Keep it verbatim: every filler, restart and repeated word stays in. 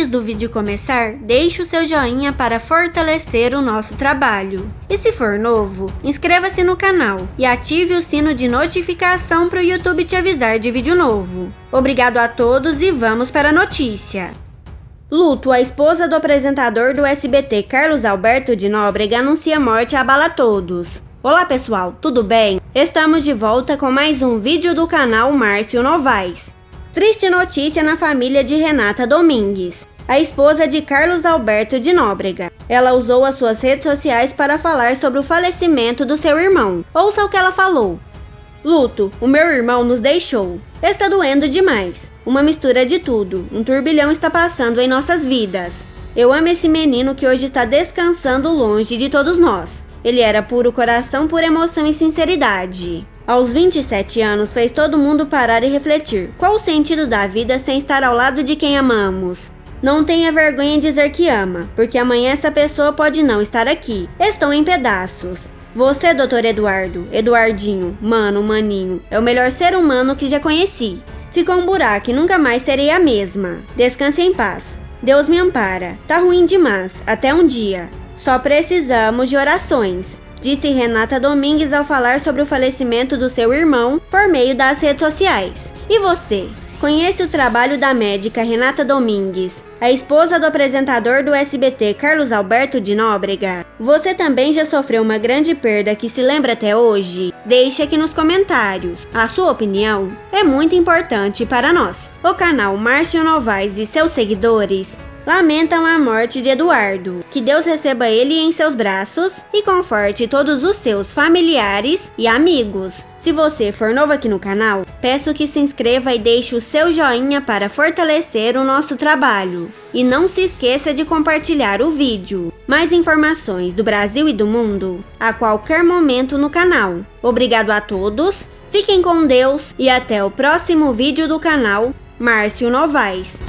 Antes do vídeo começar, deixe o seu joinha para fortalecer o nosso trabalho. E se for novo, inscreva-se no canal e ative o sino de notificação para o YouTube te avisar de vídeo novo. Obrigado a todos e vamos para a notícia. Luto, a esposa do apresentador do S B T, Carlos Alberto de Nóbrega, anuncia morte e abala todos. Olá pessoal, tudo bem? Estamos de volta com mais um vídeo do canal Márcio Novaes. Triste notícia na família de Renata Domingues, a esposa de Carlos Alberto de Nóbrega. Ela usou as suas redes sociais para falar sobre o falecimento do seu irmão. Ouça o que ela falou. Luto, o meu irmão nos deixou. Está doendo demais. Uma mistura de tudo. Um turbilhão está passando em nossas vidas. Eu amo esse menino que hoje está descansando longe de todos nós. Ele era puro coração, pura emoção e sinceridade. Aos vinte e sete anos, fez todo mundo parar e refletir. Qual o sentido da vida sem estar ao lado de quem amamos? Não tenha vergonha em dizer que ama, porque amanhã essa pessoa pode não estar aqui. Estou em pedaços. Você, doutor Eduardo, Eduardinho, mano, maninho, é o melhor ser humano que já conheci. Ficou um buraco e nunca mais serei a mesma. Descanse em paz. Deus me ampara. Tá ruim demais, até um dia. Só precisamos de orações, disse Renata Domingues ao falar sobre o falecimento do seu irmão por meio das redes sociais. E você? Conhece o trabalho da médica Renata Domingues, a esposa do apresentador do S B T, Carlos Alberto de Nóbrega? Você também já sofreu uma grande perda que se lembra até hoje? Deixe aqui nos comentários. A sua opinião é muito importante para nós. O canal Márcio Novaes e seus seguidores lamentam a morte de Eduardo. Que Deus receba ele em seus braços e conforte todos os seus familiares e amigos. Se você for novo aqui no canal, peço que se inscreva e deixe o seu joinha para fortalecer o nosso trabalho. E não se esqueça de compartilhar o vídeo. Mais informações do Brasil e do mundo a qualquer momento no canal. Obrigado a todos, fiquem com Deus e até o próximo vídeo do canal Márcio Novaes.